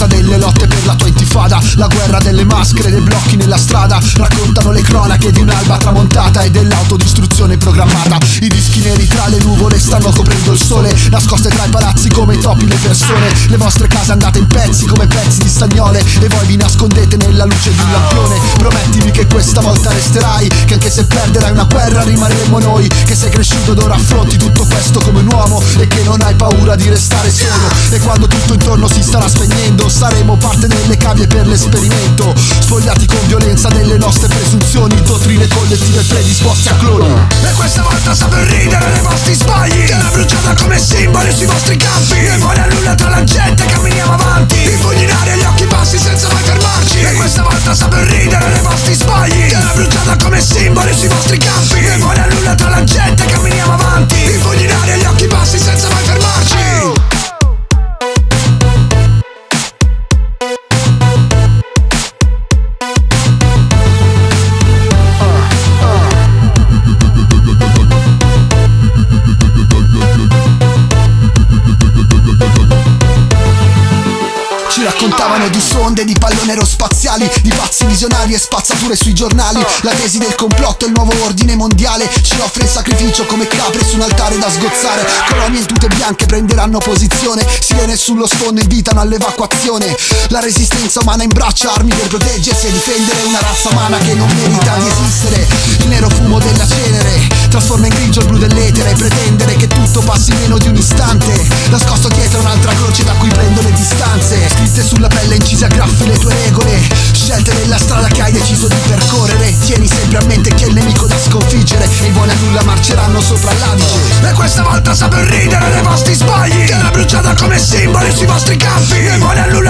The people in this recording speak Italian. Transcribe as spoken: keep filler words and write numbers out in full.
violenza delle lotte per la tua intifada, la guerra delle maschere, dei blocchi nella strada. Raccontano le cronache di un'alba tramontata e dell'autodistruzione programmata. I dischi neri tra le nuvole stanno coprendo il sole, nascoste tra i palazzi come i topi le persone. Le vostre case andate in pezzi come pezzi di stagnole e voi vi nascondete nella luce di un lampione. Promettimi che questa volta resterai, che anche se perderai una guerra rimarremo noi, che sei cresciuto ed ora affronti tutto questo come un uomo e che non hai paura di restare solo. E quando tutto intorno si starà spegnendo saremo parte delle cavie per l'esperimento, spogliati con violenza delle nostre presunzioni, dottrine collettive predisposte a cloni. E questa volta saper ridere dei vostri sbagli, terra bruciata come simboli sui vostri campi. E buoni a nulla tra la gente camminiamo avanti, i pugni in aria e gli occhi bassi senza mai fermarci. E questa volta saper ridere dei vostri sbagli, terra bruciata come simboli sui vostri campi. E buoni a nulla tra la gente camminiamo avanti, i pugni in aria e gli occhi bassi senza mai fermarci. Ci raccontavano di sonde, di palloni aerospaziali, di pazzi visionari e spazzature sui giornali. La tesi del complotto e il nuovo ordine mondiale ci offre il sacrificio come capre su un altare da sgozzare. Colonie in tute bianche prenderanno posizione, sirene sullo sfondo invitano all'evacuazione. La resistenza umana imbraccia armi per proteggersi e difendere una razza umana che non merita di esistere. Il nero fumo della cenere trasforma in grigio il blu dell'etere, e pretendere che tutto passi in meno di un istante, nascosto dietro un'altra croce da cui prendo le distanze. Scritte sulla pelle incise a graffi le tue regole, scelte nella strada che hai deciso di percorrere. Tieni sempre a mente che è il nemico da sconfiggere e i buoni a nulla marceranno sopra l'Adige. E questa volta saper ridere dei vostri sbagli, terra bruciata come simboli sui vostri campi. E buoni a nulla